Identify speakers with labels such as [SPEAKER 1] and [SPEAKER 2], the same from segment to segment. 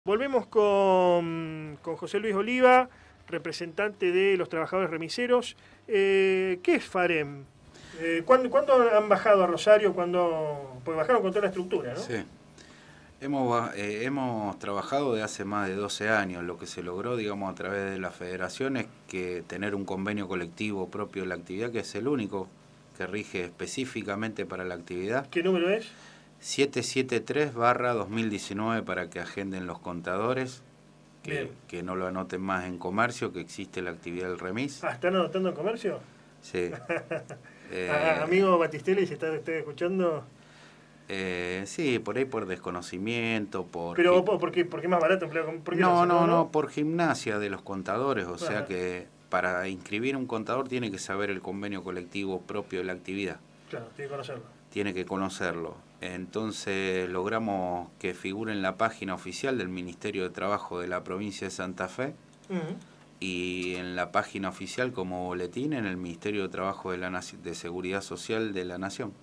[SPEAKER 1] Volvemos con José Luis Oliva, representante de los trabajadores remiseros. ¿Qué es FAREM? ¿Cuándo han bajado a Rosario? Porque bajaron con toda la estructura, ¿no?
[SPEAKER 2] Sí. Hemos trabajado de hace más de 12 años. Lo que se logró, digamos, a través de la federación es que tener un convenio colectivo propio de la actividad, que es el único que rige específicamente para la actividad.
[SPEAKER 1] ¿Qué número es?
[SPEAKER 2] 773/2019 para que agenden los contadores, que no lo anoten más en comercio, que existe la actividad del remis.
[SPEAKER 1] ¿Están anotando en comercio?
[SPEAKER 2] Sí.
[SPEAKER 1] Amigo Batistelli, si está escuchando...
[SPEAKER 2] Sí, por ahí por desconocimiento,
[SPEAKER 1] ¿Pero por qué es más barato emplear?
[SPEAKER 2] No, por gimnasia de los contadores, o sea
[SPEAKER 1] Ajá.
[SPEAKER 2] que para inscribir un contador tiene que saber el convenio colectivo propio de la actividad.
[SPEAKER 1] Claro, tiene que conocerlo.
[SPEAKER 2] Tiene que conocerlo. Entonces logramos que figure en la página oficial del Ministerio de Trabajo de la provincia de Santa Fe y en la página oficial como boletín en el Ministerio de Trabajo de Seguridad Social de la Nación.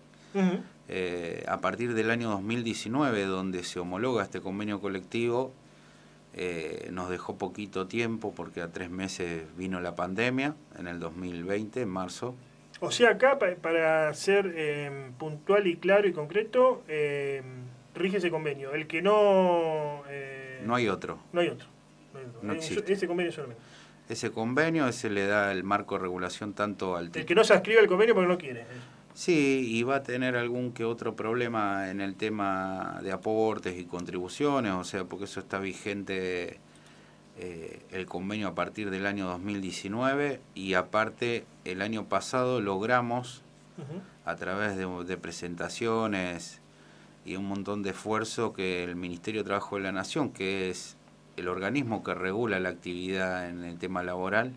[SPEAKER 2] A partir del año 2019, donde se homologa este convenio colectivo, nos dejó poquito tiempo porque a 3 meses vino la pandemia, en el 2020, en marzo.
[SPEAKER 1] O sea, acá, para ser puntual y claro y concreto, rige ese convenio. El que no...
[SPEAKER 2] no hay otro.
[SPEAKER 1] No hay otro.
[SPEAKER 2] No existe.
[SPEAKER 1] Ese convenio solamente.
[SPEAKER 2] Ese convenio, ese le da el marco de regulación tanto al...
[SPEAKER 1] El que no se adscribe al convenio porque no quiere.
[SPEAKER 2] Sí, y va a tener algún que otro problema en el tema de aportes y contribuciones, o sea, porque eso está vigente el convenio a partir del año 2019 y aparte el año pasado logramos a través de presentaciones y un montón de esfuerzo que el Ministerio de Trabajo de la Nación, que es el organismo que regula la actividad en el tema laboral,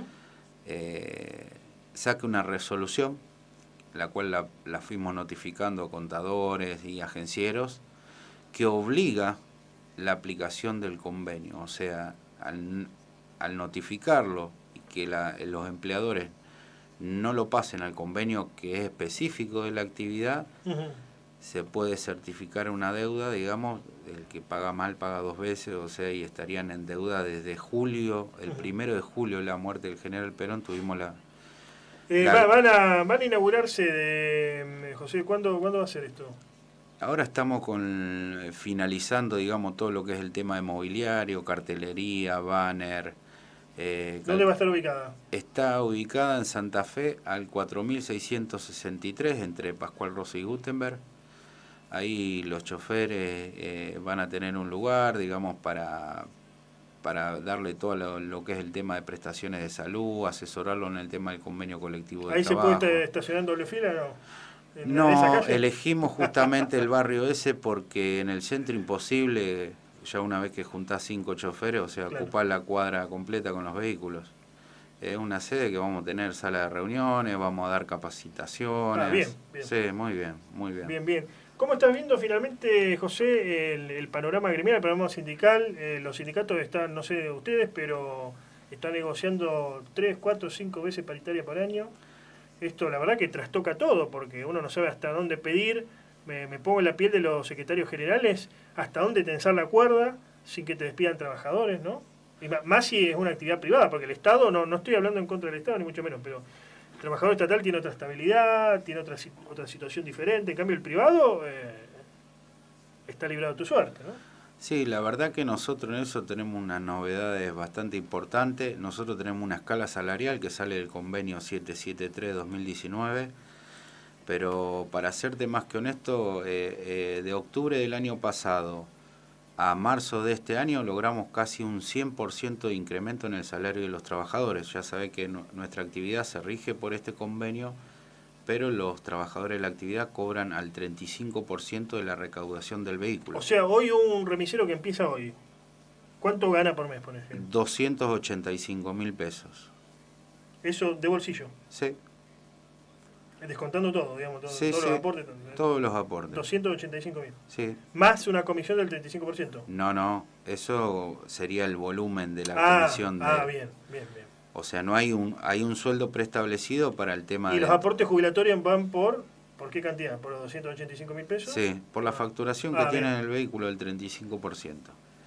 [SPEAKER 2] saque una resolución, la cual la fuimos notificando a contadores y agencieros, que obliga la aplicación del convenio. O sea, al notificarlo y que los empleadores no lo pasen al convenio que es específico de la actividad, se puede certificar una deuda, digamos, el que paga mal paga 2 veces, o sea, y estarían en deuda desde julio, el 1 de julio de la muerte del general Perón, tuvimos
[SPEAKER 1] van a inaugurarse, José, ¿cuándo va a ser esto?
[SPEAKER 2] Ahora estamos finalizando, digamos, todo lo que es el tema de mobiliario, cartelería, banner.
[SPEAKER 1] ¿Dónde va a estar ubicada?
[SPEAKER 2] Está ubicada en Santa Fe al 4663, entre Pascual Rossi y Gutenberg. Ahí los choferes van a tener un lugar, digamos, para darle todo lo que es el tema de prestaciones de salud, asesorarlo en el tema del convenio colectivo de trabajo.
[SPEAKER 1] ¿Ahí se puede estacionar en doble fila o no?
[SPEAKER 2] No, elegimos justamente el barrio ese porque en el centro imposible, ya una vez que juntás 5 choferes, o sea, claro, ocupar la cuadra completa con los vehículos. Es una sede que vamos a tener sala de reuniones, vamos a dar capacitaciones.
[SPEAKER 1] Bien.
[SPEAKER 2] Sí, muy bien.
[SPEAKER 1] Bien. ¿Cómo estás viendo finalmente, José, el panorama gremial, el panorama sindical? Los sindicatos están, no sé de ustedes, pero están negociando 3, 4, 5 veces paritaria por año. Esto la verdad que trastoca todo, porque uno no sabe hasta dónde pedir. Me pongo en la piel de los secretarios generales, hasta dónde tensar la cuerda sin que te despidan trabajadores, ¿no? Y más si es una actividad privada, porque el Estado, no estoy hablando en contra del Estado, ni mucho menos, pero el trabajador estatal tiene otra estabilidad, tiene otra situación diferente. En cambio, el privado está librado a tu suerte, ¿no?
[SPEAKER 2] Sí, la verdad que nosotros en eso tenemos unas novedades bastante importantes. Nosotros tenemos una escala salarial que sale del convenio 773-2019, pero para serte más que honesto, de octubre del año pasado a marzo de este año logramos casi un 100% de incremento en el salario de los trabajadores. Ya sabe que nuestra actividad se rige por este convenio, pero los trabajadores de la actividad cobran al 35% de la recaudación del vehículo.
[SPEAKER 1] O sea, hoy un remisero que empieza hoy, ¿cuánto gana por mes, por ejemplo?
[SPEAKER 2] 285.000 pesos.
[SPEAKER 1] ¿Eso de bolsillo?
[SPEAKER 2] Sí.
[SPEAKER 1] Descontando todo, digamos,
[SPEAKER 2] sí,
[SPEAKER 1] todos los aportes.
[SPEAKER 2] Todos los aportes.
[SPEAKER 1] 285.000.
[SPEAKER 2] Sí.
[SPEAKER 1] ¿Más una comisión del 35%?
[SPEAKER 2] No, eso sería el volumen de la comisión.
[SPEAKER 1] Bien.
[SPEAKER 2] O sea, no hay un sueldo preestablecido para el tema.
[SPEAKER 1] ¿Y los aportes jubilatorios van por qué cantidad? ¿Por los 285.000 pesos?
[SPEAKER 2] Sí, por la facturación que tiene el vehículo, el 35%.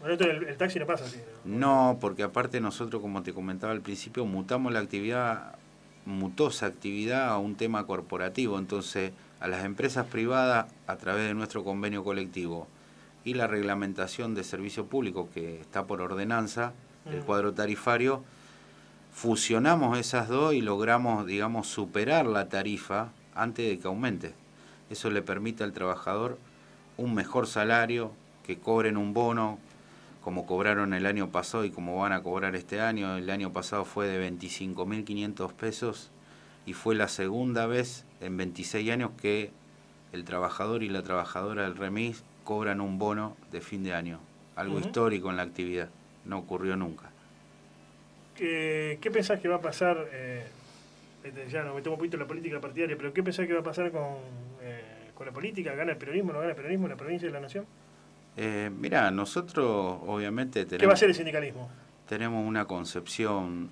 [SPEAKER 1] Bueno, esto el taxi no pasa así, ¿no?
[SPEAKER 2] No, porque aparte nosotros, como te comentaba al principio, mutamos la actividad, mutó esa actividad a un tema corporativo. Entonces, a las empresas privadas, a través de nuestro convenio colectivo y la reglamentación de servicio público que está por ordenanza, el cuadro tarifario, fusionamos esas dos y logramos, digamos, superar la tarifa antes de que aumente. Eso le permite al trabajador un mejor salario, que cobren un bono, como cobraron el año pasado y como van a cobrar este año. El año pasado fue de 25.500 pesos y fue la segunda vez en 26 años que el trabajador y la trabajadora del remis cobran un bono de fin de año. Algo histórico en la actividad, no ocurrió nunca.
[SPEAKER 1] ¿Qué pensás que va a pasar? Ya nos metemos un poquito en la política partidaria, pero ¿qué pensás que va a pasar con la política? ¿Gana el peronismo, no gana el peronismo en la provincia y la nación?
[SPEAKER 2] Mirá, nosotros obviamente
[SPEAKER 1] ¿Qué va a hacer el sindicalismo?
[SPEAKER 2] Tenemos una concepción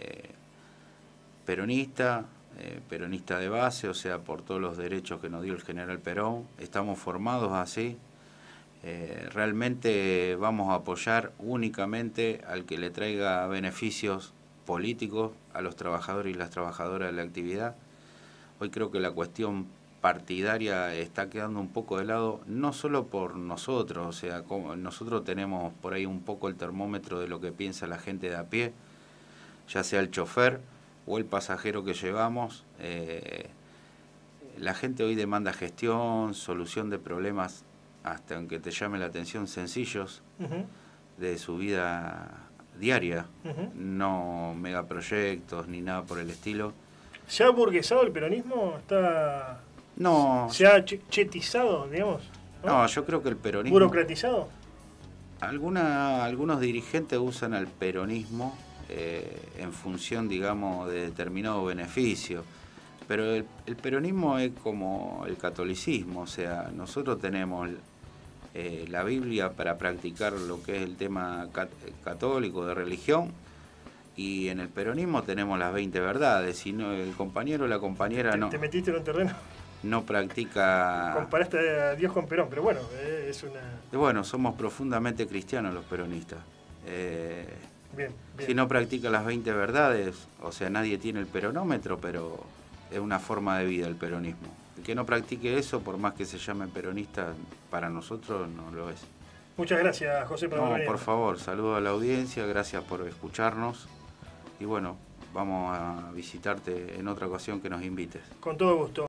[SPEAKER 2] peronista, peronista de base, o sea, por todos los derechos que nos dio el general Perón. Estamos formados así. Realmente vamos a apoyar únicamente al que le traiga beneficios políticos a los trabajadores y las trabajadoras de la actividad. Hoy creo que la cuestión partidaria está quedando un poco de lado, no solo por nosotros, o sea, como nosotros tenemos por ahí un poco el termómetro de lo que piensa la gente de a pie, ya sea el chofer o el pasajero que llevamos. La gente hoy demanda gestión, solución de problemas, hasta aunque te llame la atención, sencillos de su vida diaria, no megaproyectos ni nada por el estilo.
[SPEAKER 1] ¿Se ha burguesado el peronismo?
[SPEAKER 2] No.
[SPEAKER 1] ¿Se ha chetizado, digamos?
[SPEAKER 2] No, yo creo que el peronismo...
[SPEAKER 1] ¿Burocratizado?
[SPEAKER 2] Algunos dirigentes usan al peronismo en función, digamos, de determinado beneficio. Pero el peronismo es como el catolicismo, o sea, nosotros tenemos la Biblia para practicar lo que es el tema católico de religión, y en el peronismo tenemos las 20 verdades. Si no, el compañero o la compañera no...
[SPEAKER 1] ¿Te metiste en un terreno?
[SPEAKER 2] No practica...
[SPEAKER 1] Comparaste a Dios con Perón, pero bueno, es una...
[SPEAKER 2] Bueno, somos profundamente cristianos los peronistas.
[SPEAKER 1] Bien.
[SPEAKER 2] Si no practica las 20 verdades, o sea, nadie tiene el peronómetro, pero es una forma de vida el peronismo. El que no practique eso, por más que se llame peronista, para nosotros no lo es.
[SPEAKER 1] Muchas gracias, José, por
[SPEAKER 2] venir. Por favor, saludo a la audiencia, gracias por escucharnos. Y bueno, vamos a visitarte en otra ocasión que nos invites.
[SPEAKER 1] Con todo gusto.